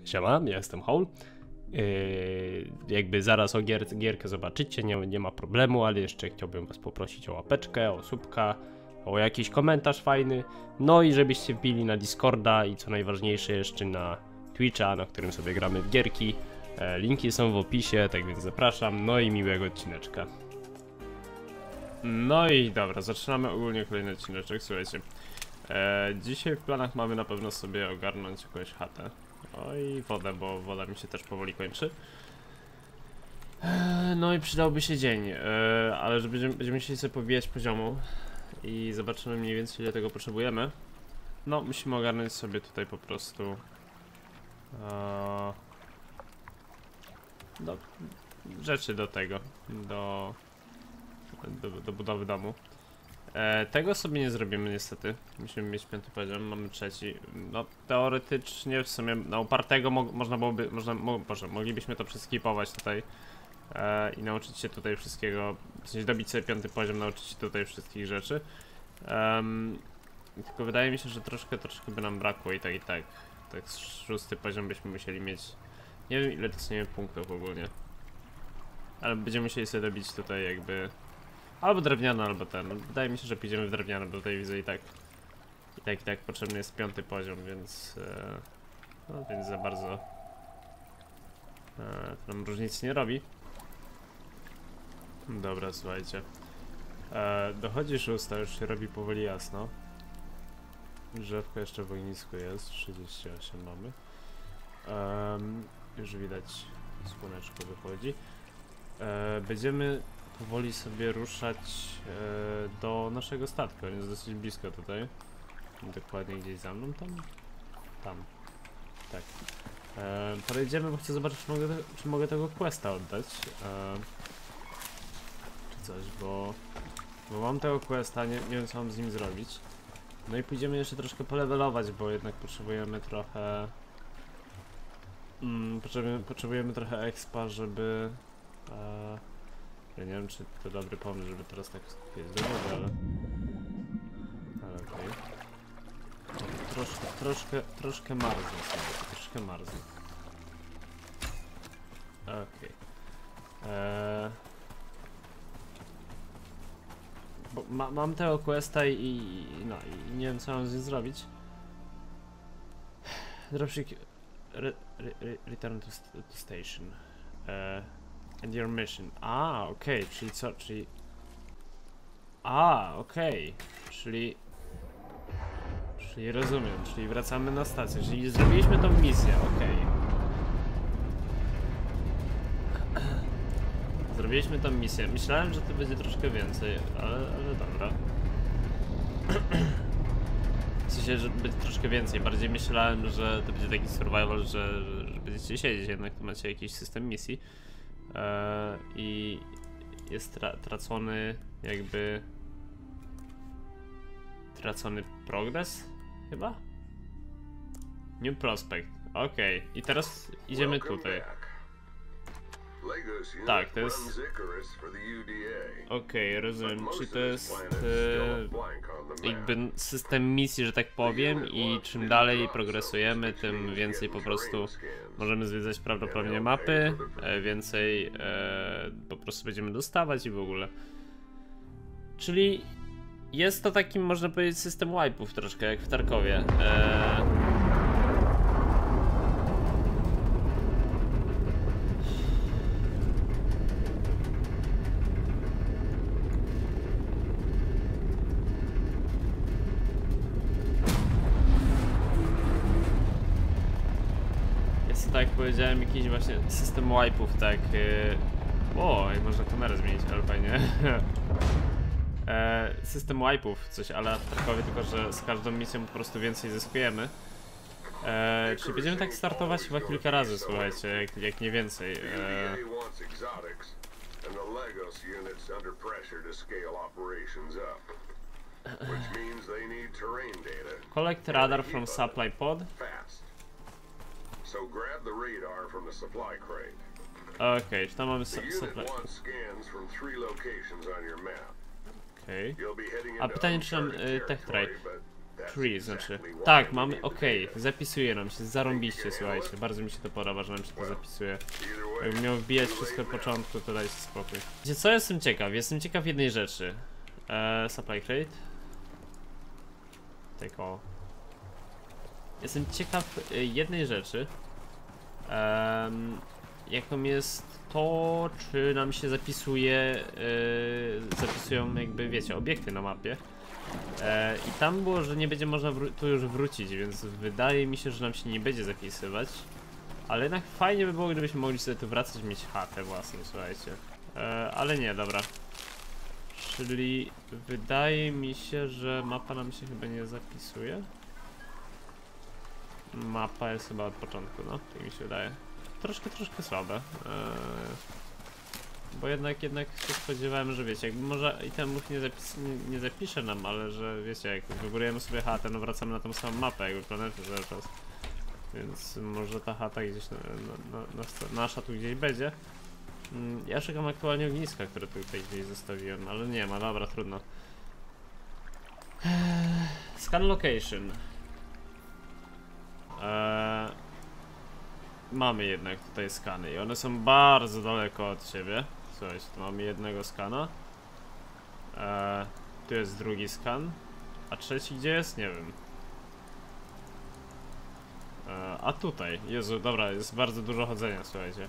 Siema, ja jestem Howl. Jakby zaraz o gierkę zobaczycie, nie ma problemu, ale jeszcze chciałbym was poprosić o łapeczkę, o subka, o jakiś komentarz fajny, no i żebyście wbili na Discorda i co najważniejsze jeszcze na Twitcha, na którym sobie gramy w gierki. Linki są w opisie, tak więc zapraszam, no i miłego odcineczka. No i dobra, zaczynamy ogólnie kolejny odcineczek, słuchajcie. Dzisiaj w planach mamy na pewno sobie ogarnąć jakąś chatę. No i wodę, bo woda mi się też powoli kończy. No i przydałby się dzień, ale że będziemy musieli sobie powijać poziomu i zobaczymy mniej więcej ile tego potrzebujemy. No, musimy ogarnąć sobie tutaj po prostu rzeczy do tego, do budowy domu. Tego sobie nie zrobimy niestety. Musimy mieć 5. poziom, mamy 3. No teoretycznie w sumie na upartego moglibyśmy to przeskipować tutaj i nauczyć się tutaj wszystkiego, w sensie dobić sobie 5. poziom, nauczyć się tutaj wszystkich rzeczy. Tylko wydaje mi się, że troszkę by nam brakło i tak. Tak 6. poziom byśmy musieli mieć. Nie wiem ile dostaniemy punktów ogólnie. Ale będziemy musieli sobie dobić tutaj jakby albo drewniano, albo ten. Wydaje mi się, że pójdziemy w drewniano, bo tutaj widzę i tak potrzebny jest 5. poziom, więc no więc za bardzo to nam różnicy nie robi. Dobra, słuchajcie. Dochodzi 6, już się robi powoli jasno. Drzewko jeszcze w ognisku jest, 38 mamy. Już widać, słoneczko wychodzi. Będziemy powoli sobie ruszać do naszego statku, on jest dosyć blisko tutaj. Dokładnie gdzieś za mną, tam. Tak. Podejdziemy, bo chcę zobaczyć, czy mogę tego questa oddać. Czy coś, bo mam tego questa, nie wiem co mam z nim zrobić. No i pójdziemy jeszcze troszkę polevelować, bo jednak potrzebujemy trochę potrzebujemy trochę expa, żeby ja nie wiem, czy to dobry pomysł, żeby teraz tak jest do wody, ale okej. Troszkę marznie sobie, troszkę marznie. Okej. Bo mam tego questa i nie wiem co mam z nim zrobić. Dropship return to station. And your mission. Okej, czyli co? Okej. Czyli rozumiem, czyli wracamy na stację, czyli zrobiliśmy tą misję, okej. Zrobiliśmy tą misję. Myślałem, że to będzie troszkę więcej, ale dobra. W sensie, że będzie troszkę więcej. Bardziej myślałem, że to będzie taki survival, że będziecie siedzieć, jednak tu macie jakiś system misji. I jest tracony progres chyba? New prospect, okej. I teraz idziemy tutaj. Tak, to jest okej, rozumiem, czy to jest jakby system misji, że tak powiem, i czym dalej progresujemy, tym więcej po prostu możemy zwiedzać prawdopodobnie mapy, więcej po prostu będziemy dostawać i w ogóle. Czyli jest to taki, można powiedzieć, system wipe'ów troszkę, jak w Tarkowie. Tak jak powiedziałem, jakiś właśnie system wipe'ów, tak. Jak można kamerę zmienić, ale fajnie. System wipe'ów, coś ale w Tarkowie, tylko że z każdą misją po prostu więcej zyskujemy. Czyli będziemy tak startować chyba kilka razy, słuchajcie, jak nie więcej. Collect radar from supply pod. Okej, czy tam mamy supply. Okej. A pytanie, czy nam tech trade. tree, znaczy. Tak, mamy, okej, zapisuje nam się, zarąbiście, słuchajcie. Bardzo mi się to podoba, że nam się to zapisuje. Jakbym miał wbijać wszystko od początku, to dajcie spokój. Wiecie co, jestem ciekaw? Jestem ciekaw jednej rzeczy. Supply crate. Take all. Jestem ciekaw jednej rzeczy. Jaką jest to, czy nam się zapisuje, zapisują jakby, wiecie, obiekty na mapie. I tam było, że nie będzie można tu już wrócić, więc wydaje mi się, że nam się nie będzie zapisywać. Ale jednak fajnie by było, gdybyśmy mogli sobie tu wracać i mieć chatę własną, słuchajcie. Ale nie, dobra. Czyli wydaje mi się, że mapa nam się chyba nie zapisuje. Mapa jest chyba od początku, no, tak mi się wydaje. Troszkę słabe. Bo jednak się spodziewałem, że wiecie, jakby może itemów nie zapisze nam, ale że wiecie, jak wybudujemy sobie chatę, no wracamy na tą samą mapę, jakby planetę cały czas. Więc może ta chata gdzieś, nasza tu gdzieś będzie. Ja szukam aktualnie ogniska, które tutaj gdzieś zostawiłem, ale nie ma, dobra, trudno. Scan location. Mamy jednak tutaj skany i one są bardzo daleko od siebie. Słuchajcie, tu mamy jednego skana. Tu jest drugi skan. A trzeci gdzie jest? Nie wiem. A tutaj, Jezu, dobra, jest bardzo dużo chodzenia, słuchajcie.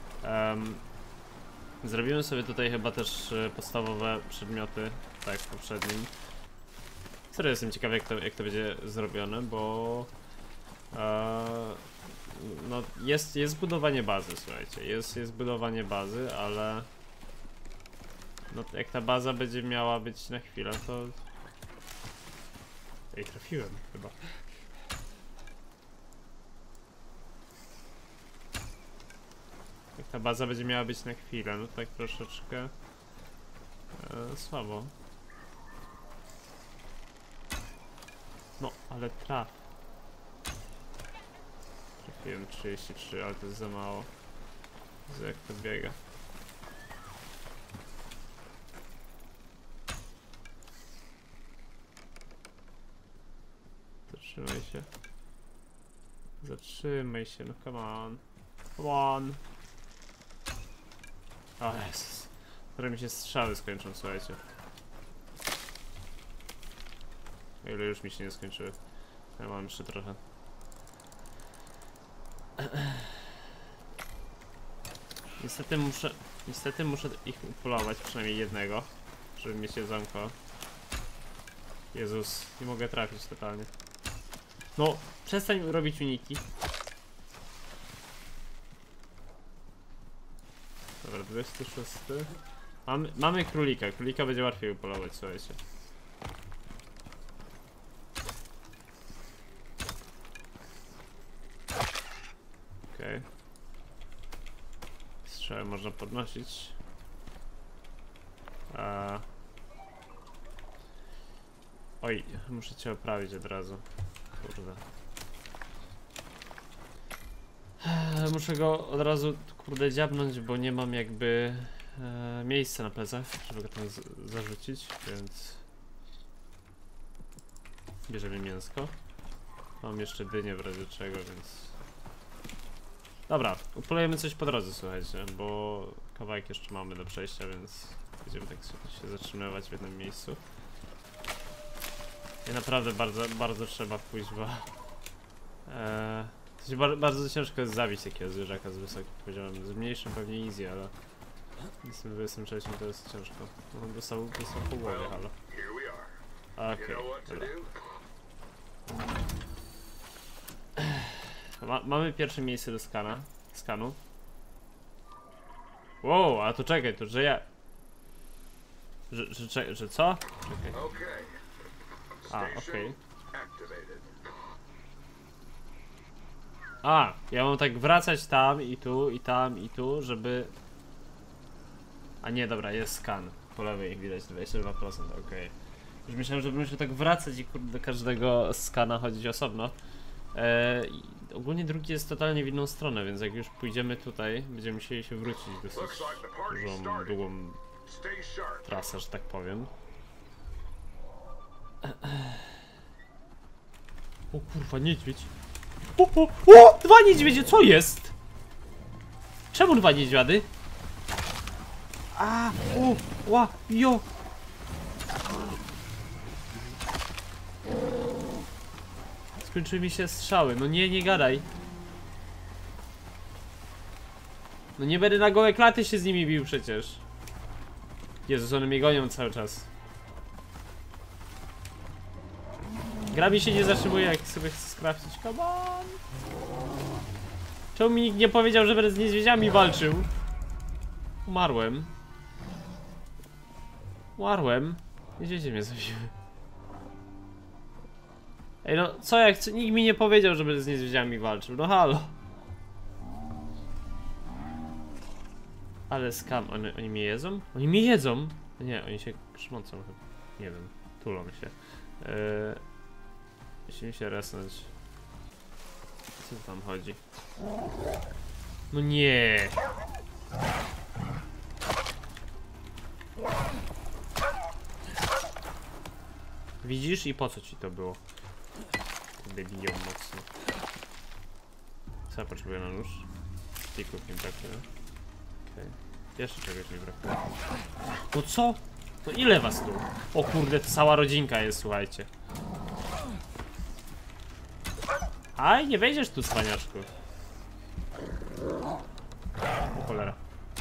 Zrobimy sobie tutaj chyba też podstawowe przedmioty, tak jak w poprzednim. Serio jestem ciekawy jak to będzie zrobione, bo no jest budowanie bazy, słuchajcie, jest budowanie bazy, ale no jak ta baza będzie miała być na chwilę, to... Ej, trafiłem chyba. Jak ta baza będzie miała być na chwilę, no tak troszeczkę słabo. No, ale trafiłem 33, ale to jest za mało. Jak to biega. Zatrzymaj się, no come on. Come on. O Jezus. Które mi się strzały skończą, słuchajcie. O ile już mi się nie skończyły. Ja mam jeszcze trochę. Niestety muszę ich upolować, przynajmniej jednego, żeby mieć jedzonko. Jezus, nie mogę trafić totalnie. No, przestań robić uniki. Dobra, 26. Mamy królika. Królika będzie łatwiej upolować, słuchajcie. Okej. Strzały można podnosić. Oj, muszę cię oprawić od razu. Kurde. Muszę go od razu, kurde, dziabnąć, bo nie mam jakby miejsca na plecach, żeby go tam zarzucić, więc bierzemy mięsko. Mam jeszcze dynię w razie czego, więc... Dobra, upolujemy coś po drodze, słuchajcie, bo kawałek jeszcze mamy do przejścia, więc będziemy tak się zatrzymywać w jednym miejscu. I naprawdę bardzo trzeba pójść, bo... bardzo ciężko jest zabić takiego zwierzaka z wysokim poziomem. Z mniejszym pewnie easy, ale z tym 23 to jest ciężko. No, dostał po głowie, halo. Okej, mamy pierwsze miejsce do skanu. Wow, a to czekaj, to że ja... Że co? Czekaj. A, okej. A, ja mam tak wracać tam i tu, i tam, i tu, żeby... A nie, dobra, jest skan. Po lewej widać 22%, okej. Już myślałem, że muszę tak wracać i kurde do każdego skana chodzić osobno. Ogólnie drugi jest totalnie w inną stronę, więc jak już pójdziemy tutaj, będziemy musieli się wrócić dosyć długą trasę, że tak powiem. O kurwa, niedźwiedź. O! Dwa niedźwiedzie, co jest? Czemu dwa niedźwiady? A, o, ła, jo. Skończyły mi się strzały, no nie, nie gadaj. No nie będę na gołe klaty się z nimi bił przecież. Jezus, one mnie gonią cały czas. Gra mi się nie zatrzymuje, jak sobie chcę sprawdzić. Come on. Czemu mi nikt nie powiedział, że będę z niedźwiedziami walczył? Umarłem. Umarłem. Niedźwiedzie mnie zabiły. Ej no, co jak chcę? Nikt mi nie powiedział, że będę z niedźwiedziami walczył. No halo. Ale skam, oni mnie jedzą? Oni mnie jedzą? Nie, oni się krzmocą chyba. Nie wiem, tulą się. Musimy się resnąć. Co tam chodzi? No nie. Widzisz? I po co ci to było? Kurde, biją mocno. Co ja potrzebuję na nóż? Stików mi brakuje. Okej. Jeszcze czegoś mi brakuje. No co? No ile was tu? O kurde, cała rodzinka jest, słuchajcie. Aj, nie wejdziesz tu, cwaniaczku. O cholera.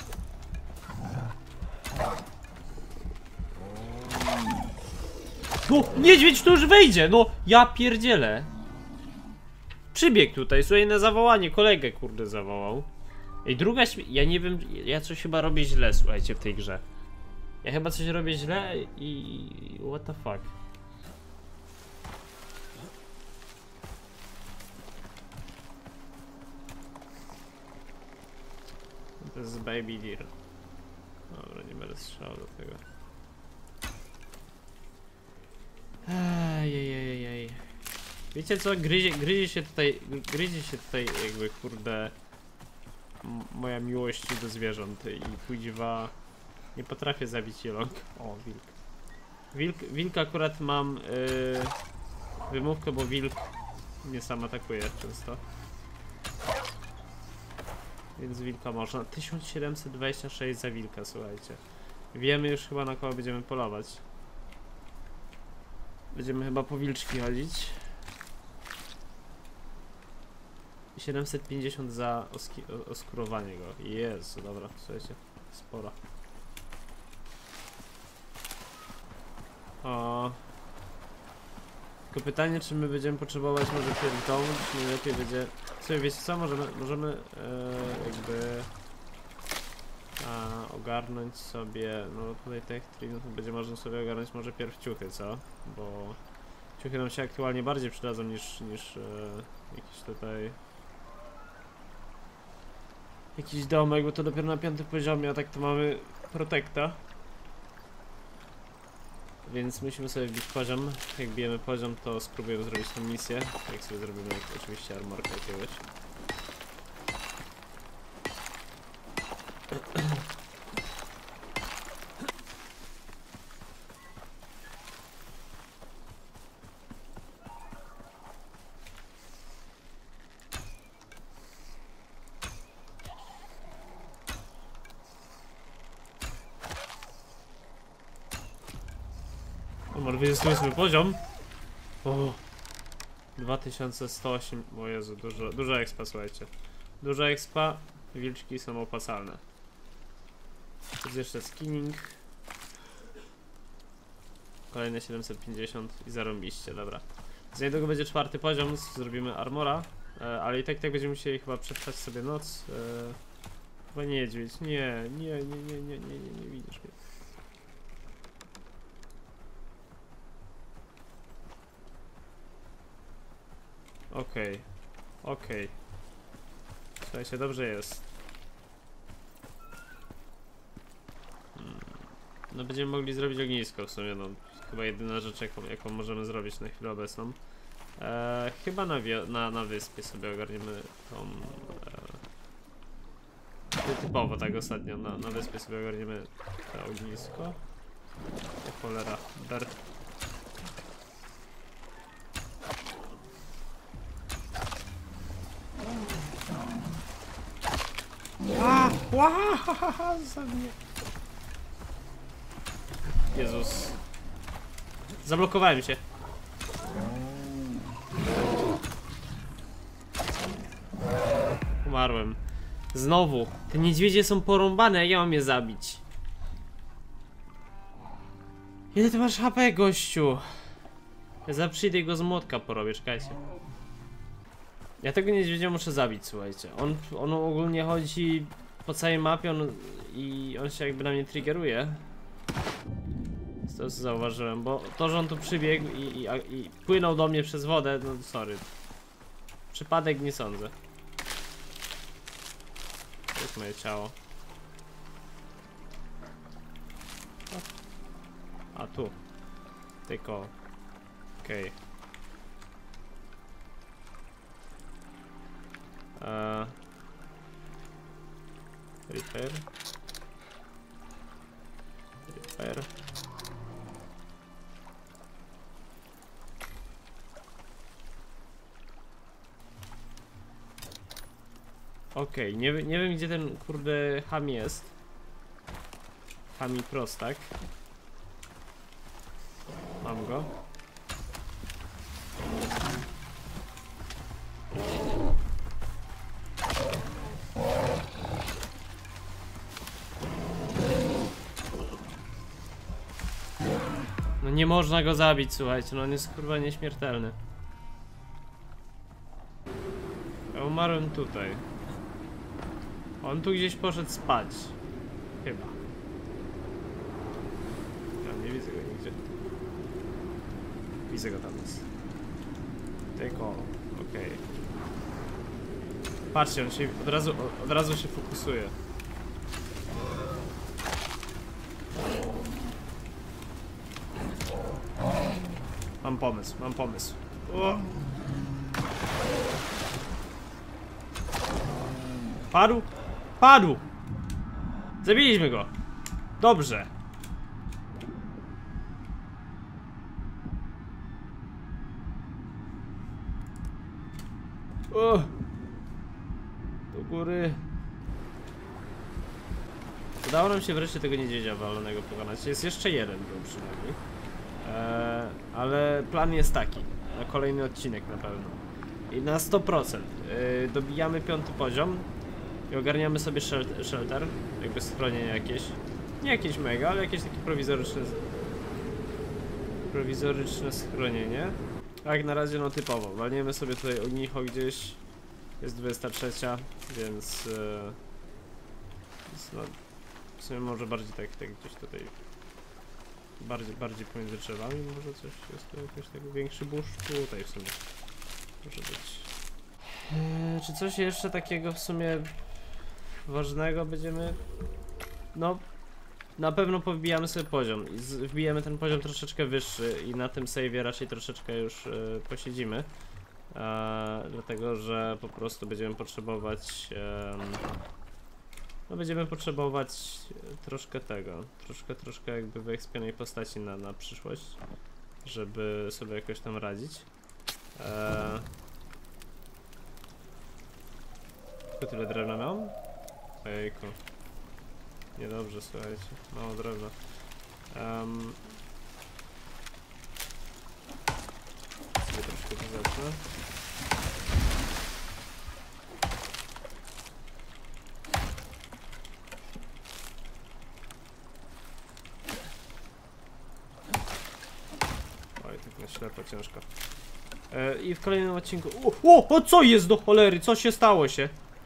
No, niedźwiedź tu już wejdzie! No, ja pierdzielę. Przybiegł tutaj, słuchaj, na zawołanie, kolegę kurde zawołał. Ej, druga ja nie wiem, ja coś chyba robię źle, słuchajcie, w tej grze. Ja chyba coś robię źle i... what the fuck. To jest baby deer. Dobra, nie będę strzelał do tego. Ejejejej. Wiecie co? Gryzie się tutaj jakby kurde moja miłość do zwierząt i kuźwa nie potrafię zabić jelonka. O, wilk. Wilk akurat mam wymówkę, bo wilk mnie sam atakuje często. Więc wilka można. 1726 za wilka, słuchajcie. Wiemy już chyba, na kogo będziemy polować. Będziemy chyba po wilczki chodzić. 750 za oskurowanie go. Jezu, dobra, słuchajcie, spora. O. Tylko pytanie, czy my będziemy potrzebować może pierw dom, czy nie lepiej będzie... Sobie wiecie co, możemy jakby... ogarnąć sobie, no tutaj tych no to będzie można sobie ogarnąć może pierw ciuchy, co? Bo ciuchy nam się aktualnie bardziej przydadzą niż jakiś tutaj... jakiś domek, bo to dopiero na 5. poziomie, a tak to mamy protekta. Więc musimy sobie wbić poziom. Jak bijemy poziom, to spróbujemy zrobić tę misję. Jak sobie zrobimy oczywiście armorkę jakiegoś. Numer 28 poziom. O, 2108. O Jezu, dużo expa, słuchajcie. Dużo expa. Wilczki są opłacalne. Jest jeszcze skinning. Kolejne 750 i zarąbiście, dobra. Z niedługo będzie 4. poziom, zrobimy armora. Ale i tak będziemy musieli chyba przetrwać sobie noc. Chyba niedźwiedź. Nie widzisz mnie. Okej. Słuchajcie, dobrze jest. No będziemy mogli zrobić ognisko w sumie, no chyba jedyna rzecz jaką możemy zrobić na chwilę obecną. Chyba na wyspie sobie ogarniemy tą... typowo tak ostatnio, na wyspie sobie ogarniemy to ognisko. O cholera, Zabij. Jezus. Zablokowałem się. Umarłem. Znowu. Te niedźwiedzie są porąbane, a ja mam je zabić. Ile ty masz HP, gościu? Ja przyjdę i go z młotka porobię, czekajcie. Ja tego niedźwiedzia muszę zabić, słuchajcie. On ogólnie chodzi po całej mapie i on się jakby na mnie triggeruje. Z tego co zauważyłem, bo to, że on tu przybiegł i płynął do mnie przez wodę, no sorry. Przypadek nie sądzę. To jest moje ciało. A tu. Tylko. Okej. Repair. Repair. Okej, nie wiem gdzie ten kurde ham jest. Hami prostak. Mam go. No nie można go zabić, słuchajcie, no on jest kurwa nieśmiertelny. Ja umarłem tutaj. On tu gdzieś poszedł spać. Chyba. Ja nie widzę go nigdzie. Widzę go tam jest. Tylko, okej. Patrzcie, on się od razu się fokusuje. Mam pomysł. O! Padł? Padł! Zabiliśmy go! Dobrze! O! Do góry. Udało nam się wreszcie tego niedźwiedzia walonego pokonać. Jest jeszcze jeden był przynajmniej. Ale plan jest taki. Na kolejny odcinek na pewno. I na 100%. Dobijamy 5. poziom. I ogarniamy sobie shelter. Jakby schronienie jakieś. Nie jakieś mega, ale jakieś takie prowizoryczne schronienie. A jak na razie no typowo. Walniemy sobie tutaj ognicho gdzieś. Jest 23, więc no, w sumie może bardziej tak gdzieś tutaj. Bardziej pomiędzy drzewami może coś jest tu jakiś taki większy burz. Tutaj w sumie może być. Czy coś jeszcze takiego w sumie ważnego będziemy? No na pewno powbijamy sobie poziom i wbijemy ten poziom troszeczkę wyższy i na tym save'ie raczej troszeczkę już posiedzimy. Dlatego, że po prostu będziemy potrzebować no będziemy potrzebować troszkę tego, troszkę jakby wyekspionej postaci na przyszłość, żeby sobie jakoś tam radzić. Tylko tyle drewna mam? Ojejku. Niedobrze, słuchajcie, mało drewna. Sobie troszkę to zacznę. Oj, tak na ślepo ciężko. I w kolejnym odcinku... O, co jest do cholery? Co się stało się?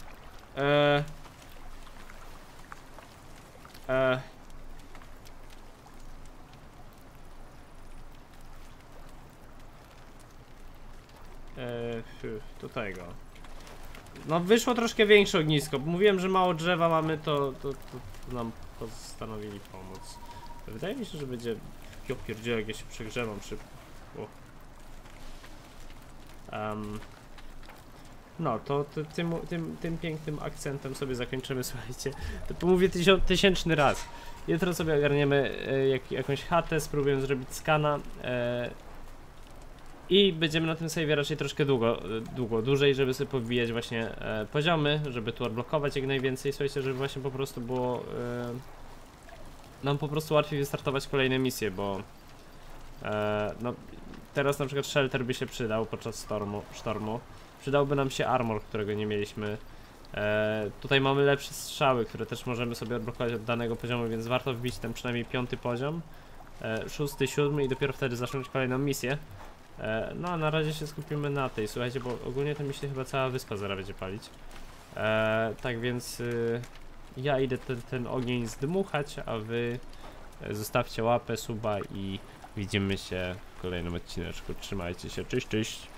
Tutaj go. No wyszło troszkę większe ognisko. Mówiłem, że mało drzewa mamy, to nam postanowili pomóc. Wydaje mi się, że będzie... Jo pierdziele, jak ja się przegrzewam szybko. No to tym pięknym akcentem sobie zakończymy, słuchajcie. To mówię tysięczny raz. Jutro sobie ogarniemy jakąś chatę, spróbuję zrobić skana. I będziemy na tym save'ie raczej troszkę dłużej, żeby sobie pobijać właśnie poziomy, żeby tu odblokować jak najwięcej, słuchajcie, żeby właśnie po prostu było nam po prostu łatwiej wystartować kolejne misje, bo no teraz na przykład shelter by się przydał podczas sztormu. Przydałby nam się armor, którego nie mieliśmy. Tutaj mamy lepsze strzały, które też możemy sobie odblokować od danego poziomu, więc warto wbić ten przynajmniej 5. poziom, 6., 7. i dopiero wtedy zacząć kolejną misję. No a na razie się skupimy na tej, słuchajcie, bo ogólnie to mi się chyba cała wyspa zaraz będzie palić. Tak więc ja idę ten ogień zdmuchać, a wy zostawcie łapę, suba i widzimy się w kolejnym odcineczku. Trzymajcie się, cześć, cześć!